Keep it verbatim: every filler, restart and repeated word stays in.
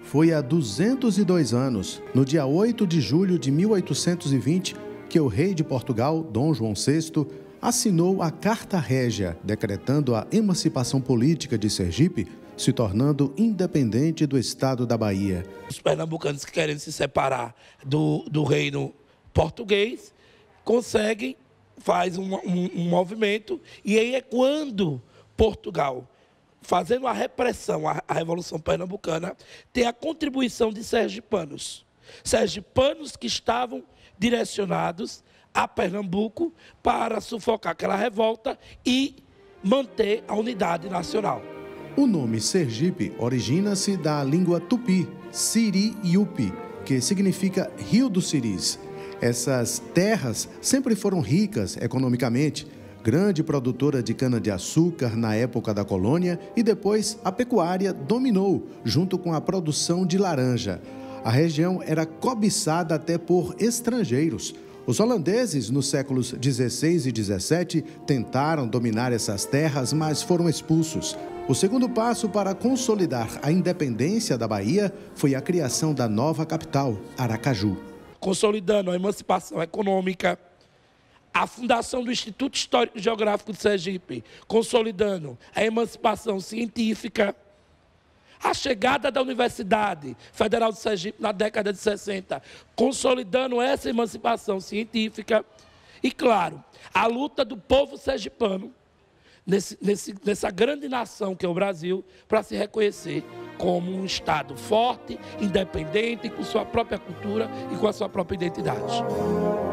Foi há duzentos e dois anos, no dia oito de julho de mil oitocentos e vinte, que o rei de Portugal, Dom João sexto, assinou a Carta Régia, decretando a emancipação política de Sergipe, se tornando independente do estado da Bahia. Os pernambucanos que querem se separar do, do reino português conseguem, faz um, um, um movimento, e aí é quando Portugal, fazendo a repressão à Revolução Pernambucana, tem a contribuição de sergipanos. Sergipanos que estavam direcionados a Pernambuco para sufocar aquela revolta e manter a unidade nacional. O nome Sergipe origina-se da língua tupi, Siri-Yupi, que significa Rio dos Siris. Essas terras sempre foram ricas economicamente, grande produtora de cana-de-açúcar na época da colônia, e depois a pecuária dominou, junto com a produção de laranja. A região era cobiçada até por estrangeiros. Os holandeses, nos séculos dezesseis e dezessete, tentaram dominar essas terras, mas foram expulsos. O segundo passo para consolidar a independência da Bahia foi a criação da nova capital, Aracaju. Consolidando a emancipação econômica, a fundação do Instituto Histórico e Geográfico de Sergipe, consolidando a emancipação científica, a chegada da Universidade Federal de Sergipe na década de sessenta, consolidando essa emancipação científica e, claro, a luta do povo sergipano nesse, nesse, nessa grande nação que é o Brasil, para se reconhecer como um Estado forte, independente, com sua própria cultura e com a sua própria identidade.